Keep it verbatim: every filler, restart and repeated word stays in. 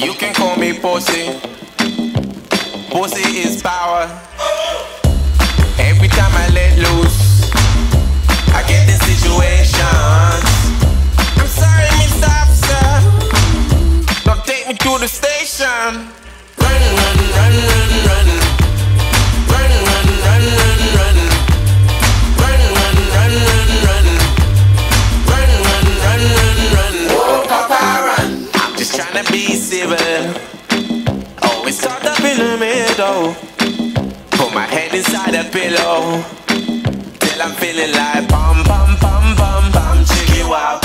You can call me pussy. Pussy is power. Every time I let loose, I get in situations. I'm sorry, Mister Officer, don't take me to the station. Run, run, run, run, run. Run, run, run, run, run. Run, run, run, run, run. Run, run, run, run, run. Oh, Papa, run. I'm just trying to be civil. Always caught up in the middle. Put my head inside a pillow till I'm feeling like bum, bum, bum, bum, bum, chicky wow.